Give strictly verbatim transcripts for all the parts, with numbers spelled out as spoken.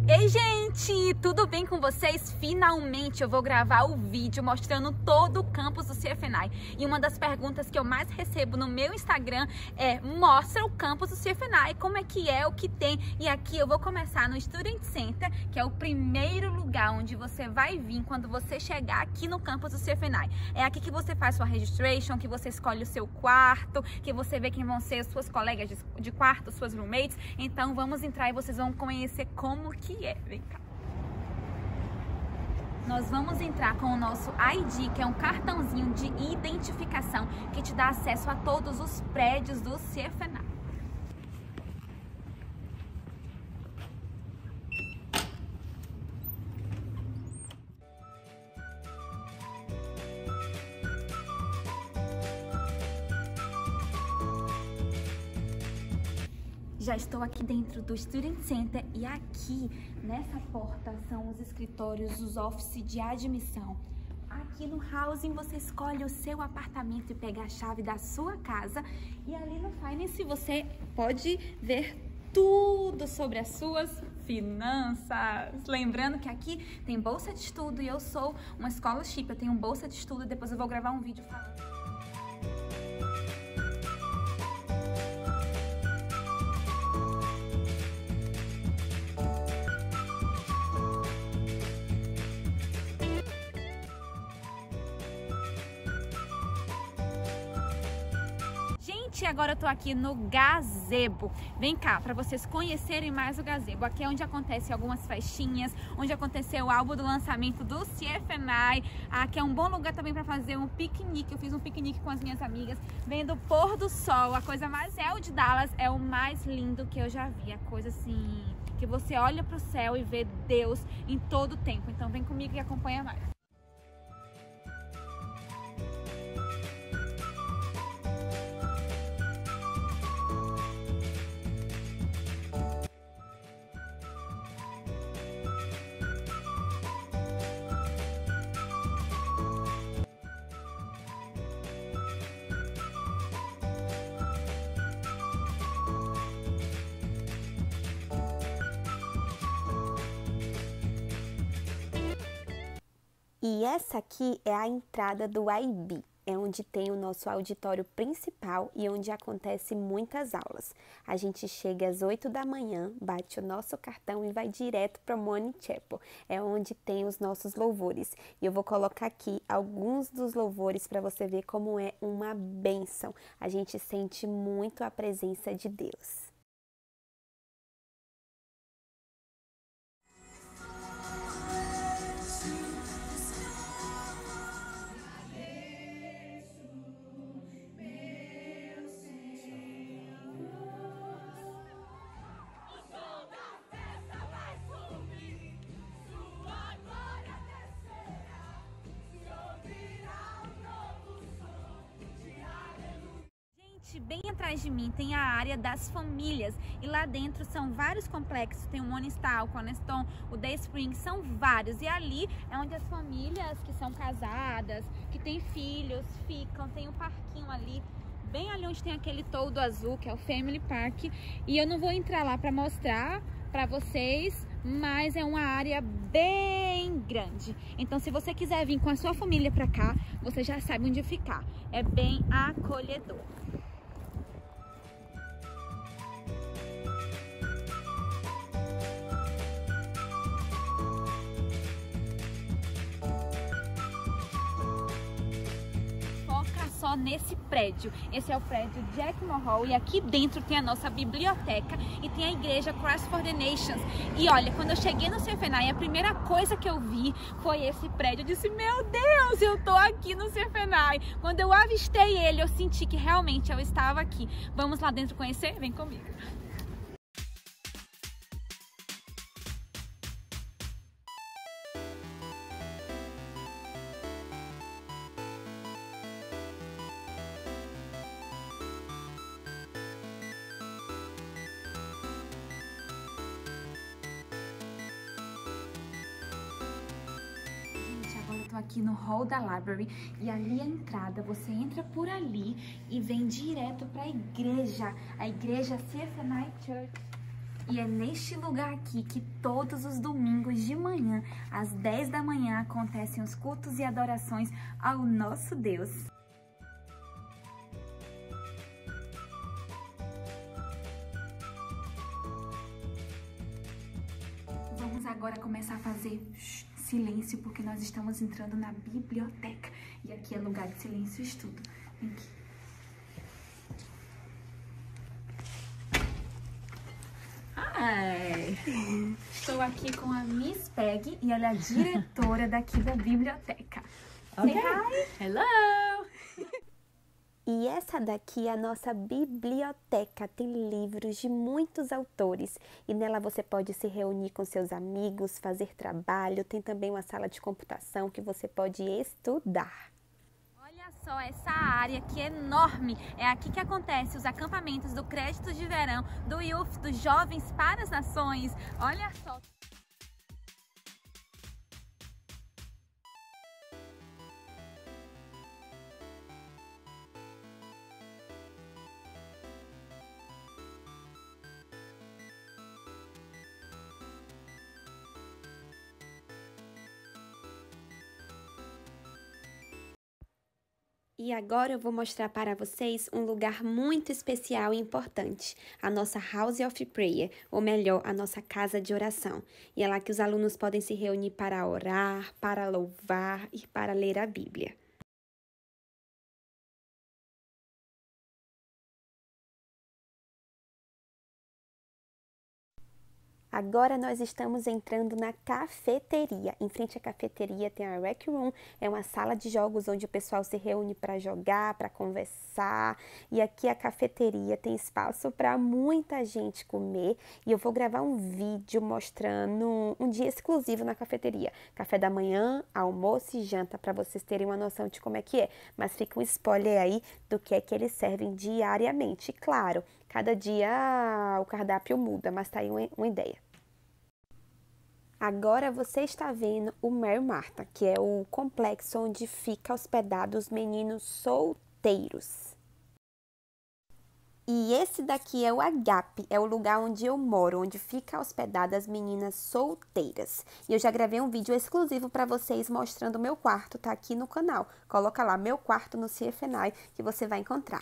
Ei, gente, tudo bem com vocês? Finalmente eu vou gravar o vídeo mostrando todo o campus do C F N I. E uma das perguntas que eu mais recebo no meu Instagram é: mostra o campus do C F N I, como é que é, o que tem. E aqui eu vou começar no Student Center, que é o primeiro lugar onde você vai vir quando você chegar aqui no campus do C F N I. É aqui que você faz sua registration, que você escolhe o seu quarto, que você vê quem vão ser as suas colegas de, de quarto, suas roommates. Então vamos entrar e vocês vão conhecer como que é. Vem cá. Nós vamos entrar com o nosso I D, que é um cartãozinho de identificação que te dá acesso a todos os prédios do C F N I. Já estou aqui dentro do Student Center e aqui nessa porta são os escritórios, os offices de admissão. Aqui no housing você escolhe o seu apartamento e pega a chave da sua casa. E ali no Finance você pode ver tudo sobre as suas finanças. Lembrando que aqui tem bolsa de estudo e eu sou uma scholarship, eu tenho bolsa de estudo e depois eu vou gravar um vídeo falando. Gente, agora eu tô aqui no Gazebo. Vem cá, para vocês conhecerem mais o Gazebo. Aqui é onde acontecem algumas festinhas, onde aconteceu o álbum do lançamento do C F N I. Aqui é um bom lugar também para fazer um piquenique. Eu fiz um piquenique com as minhas amigas, vendo o pôr do sol. A coisa mais é o de Dallas, é o mais lindo que eu já vi. A coisa assim, que você olha pro céu e vê Deus em todo o tempo. Então vem comigo e acompanha mais. E essa aqui é a entrada do I B, é onde tem o nosso auditório principal e onde acontece muitas aulas. A gente chega às oito da manhã, bate o nosso cartão e vai direto para o Morning Chapel, é onde tem os nossos louvores. E eu vou colocar aqui alguns dos louvores para você ver como é uma bênção. A gente sente muito a presença de Deus. Bem atrás de mim tem a área das famílias e lá dentro são vários complexos, tem o Morningstar, o Cornerstone, o Day Spring, são vários, e ali é onde as famílias que são casadas, que têm filhos, ficam. Tem um parquinho ali, bem ali onde tem aquele toldo azul, que é o Family Park, e eu não vou entrar lá para mostrar para vocês, mas é uma área bem grande. Então se você quiser vir com a sua família para cá, você já sabe onde ficar, é bem acolhedor. Só nesse prédio. Esse é o prédio Jack Hall e aqui dentro tem a nossa biblioteca e tem a igreja Cross for the Nations. E olha, quando eu cheguei no C F N I, a primeira coisa que eu vi foi esse prédio. Eu disse: meu Deus, eu tô aqui no C F N I. Quando eu avistei ele, eu senti que realmente eu estava aqui. Vamos lá dentro conhecer? Vem comigo. Tô aqui no hall da library e ali a entrada, você entra por ali e vem direto para a igreja, a igreja C F N I Church. E é neste lugar aqui que todos os domingos de manhã, às dez da manhã, acontecem os cultos e adorações ao nosso Deus. Vamos agora começar a fazer silêncio, porque nós estamos entrando na biblioteca. E aqui é lugar de silêncio e estudo. Vem aqui. Ai. Estou aqui com a Miss Peggy e ela é a diretora daqui da biblioteca. Okay. Say hi. Hello! E essa daqui é a nossa biblioteca, tem livros de muitos autores e nela você pode se reunir com seus amigos, fazer trabalho, tem também uma sala de computação que você pode estudar. Olha só essa área que é enorme, é aqui que acontecem os acampamentos do Crédito de Verão, do Youth, dos Jovens para as Nações, olha só. E agora eu vou mostrar para vocês um lugar muito especial e importante, a nossa House of Prayer, ou melhor, a nossa casa de oração. E é lá que os alunos podem se reunir para orar, para louvar e para ler a Bíblia. Agora nós estamos entrando na cafeteria. Em frente à cafeteria tem a Rec Room, é uma sala de jogos onde o pessoal se reúne para jogar, para conversar. E aqui a cafeteria tem espaço para muita gente comer. E eu vou gravar um vídeo mostrando um dia exclusivo na cafeteria. Café da manhã, almoço e janta, para vocês terem uma noção de como é que é. Mas fica um spoiler aí do que é que eles servem diariamente. Claro, cada dia o cardápio muda, mas tá aí uma, uma ideia. Agora você está vendo o Mary Martha, que é o complexo onde fica hospedados os meninos solteiros. E esse daqui é o Agape, é o lugar onde eu moro, onde fica hospedada as meninas solteiras. E eu já gravei um vídeo exclusivo para vocês mostrando o meu quarto, tá aqui no canal. Coloca lá, meu quarto no C F N I, que você vai encontrar.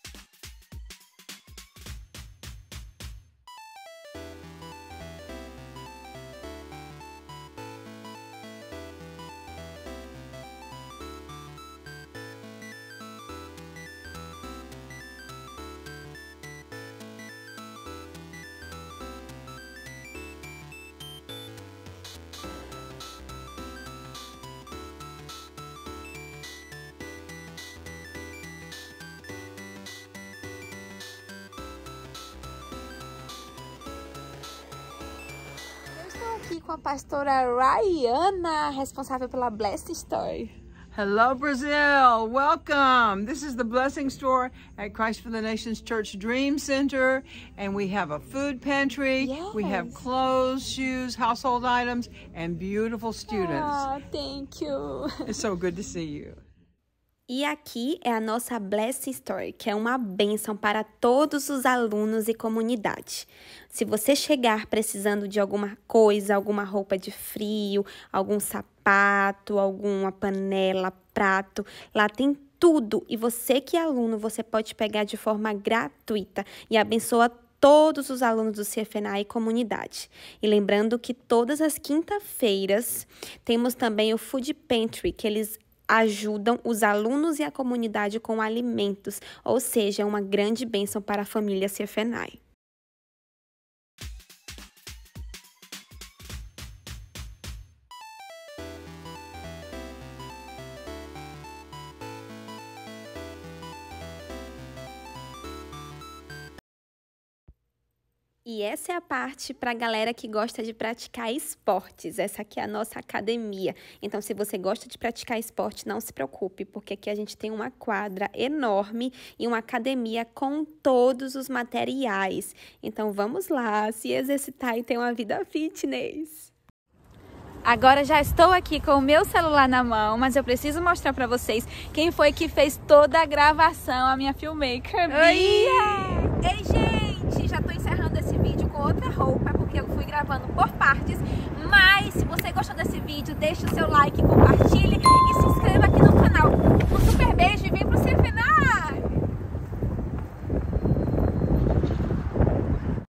Aqui com a pastora Rayana, responsável pela Blessing Store. Hello, Brazil. Welcome. This is the Blessing Store at Christ for the Nations Church Dream Center. And we have a food pantry. Yes. We have clothes, shoes, household items, and beautiful students. Oh, thank you. It's so good to see you. E aqui é a nossa Blessing Store, que é uma bênção para todos os alunos e comunidade. Se você chegar precisando de alguma coisa, alguma roupa de frio, algum sapato, alguma panela, prato, lá tem tudo. E você que é aluno, você pode pegar de forma gratuita e abençoa todos os alunos do C F N I e comunidade. E lembrando que todas as quinta-feiras temos também o Food Pantry, que eles ajudam os alunos e a comunidade com alimentos, ou seja, é uma grande bênção para a família C F N I. E essa é a parte para a galera que gosta de praticar esportes. Essa aqui é a nossa academia. Então, se você gosta de praticar esporte, não se preocupe, porque aqui a gente tem uma quadra enorme e uma academia com todos os materiais. Então, vamos lá se exercitar e ter uma vida fitness. Agora já estou aqui com o meu celular na mão, mas eu preciso mostrar para vocês quem foi que fez toda a gravação, a minha filmmaker, Bia! Ei, gente! Já tô encerrando esse vídeo com outra roupa. tardes. Mas se você gostou desse vídeo, deixe o seu like, compartilhe